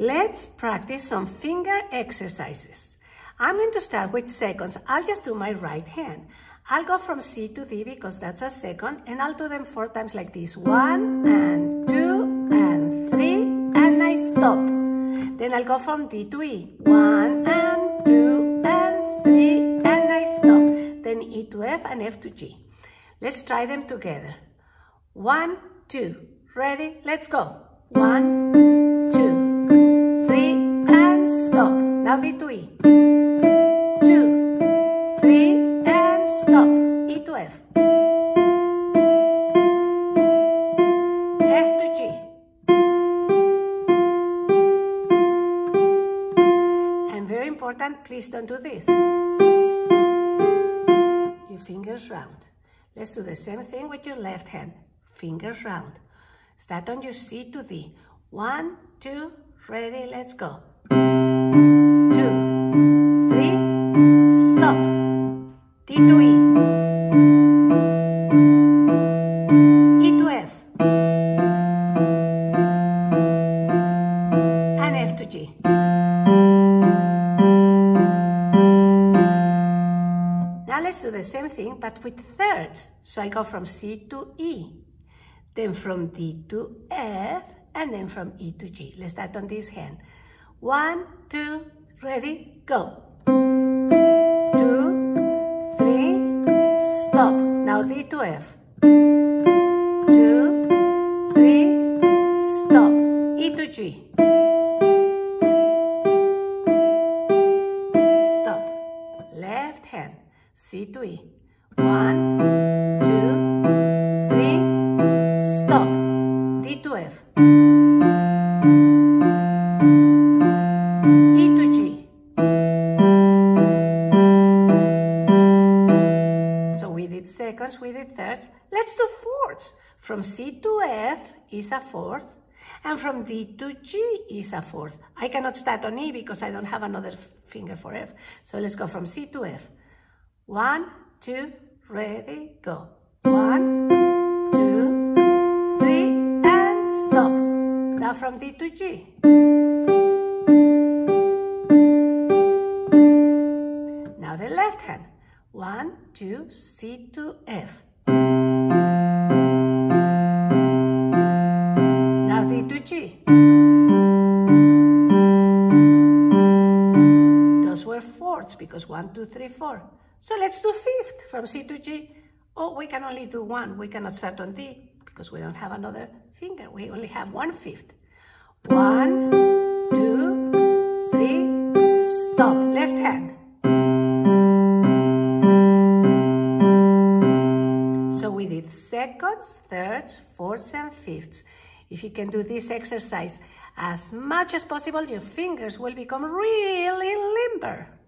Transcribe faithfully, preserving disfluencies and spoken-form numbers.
Let's practice some finger exercises. I'm going to start with seconds. I'll just do my right hand. I'll go from C to D because that's a second, and I'll do them four times like this. One and two and three, and I stop. Then I'll go from D to E. One and two and three, and I stop. Then E to F and F to G. Let's try them together. One, two, ready, let's go. One, two, three, and stop. Now D to E. Two, three, and stop. E to F. F to G. And very important, please don't do this. Your fingers round. Let's do the same thing with your left hand. Fingers round. Start on your C to D. One, two, ready, let's go. Two, three, stop. D to E. E to F. And F to G. Now let's do the same thing, but with thirds. So I go from C to E, then from D to F, and then from E to G. Let's start on this hand. One, two, ready, go. Two, three, stop. Now D to F. Two, three, stop. E to G. Stop. Left hand. C to E. One, two, three, stop. D to F. E to G. So we did seconds, we did thirds. Let's do fourths. From C to F is a fourth, and from D to G is a fourth. I cannot start on E because I don't have another finger for F. So let's go from C to F. One, two, ready, go. One, two, three, and stop. Now from D to G. Now the left hand. One, two, C to F. Now D to G. Those were fourths because one, two, three, four. So let's do fifth from C to G. Oh, we can only do one. We cannot start on D because we don't have another finger. We only have one fifth. One, two, three, stop. Left hand. So we did seconds, thirds, fourths, and fifths. If you can do this exercise as much as possible, your fingers will become really limber.